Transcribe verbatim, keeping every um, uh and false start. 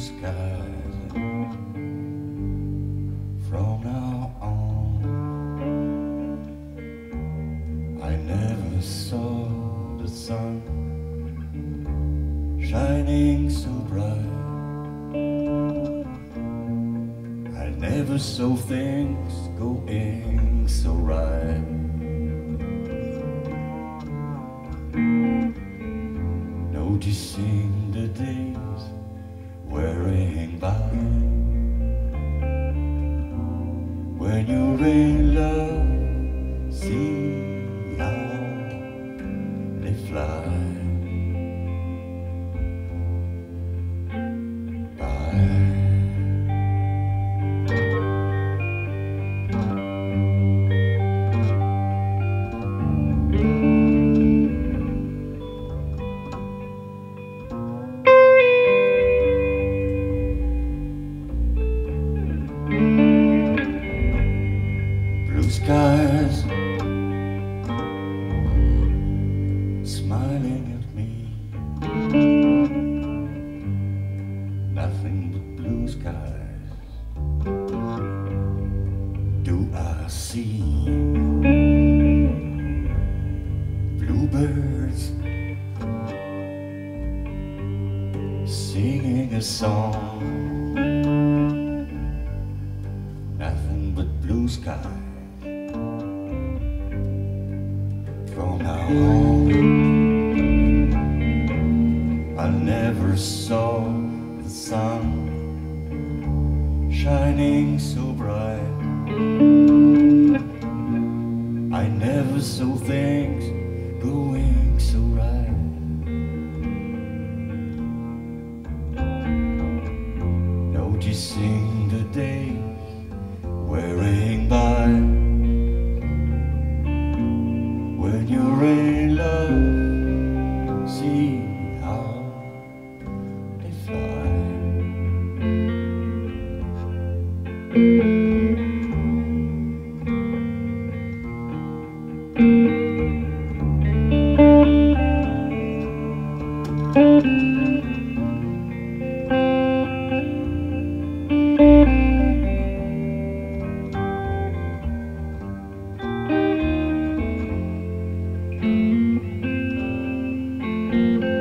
skies from now on. I never saw the sun shining so bright. I never saw things going so right. Noticing the days wearing by, when you're in love, see how they fly by. Blue skies smiling at me, nothing but blue skies do I see. Bluebirds singing a song, nothing but blue skies. From now on, I never saw the sun shining so bright. I never saw things going so right. Noticing the days wearing by, when you're in love, see how they fly. Thank you.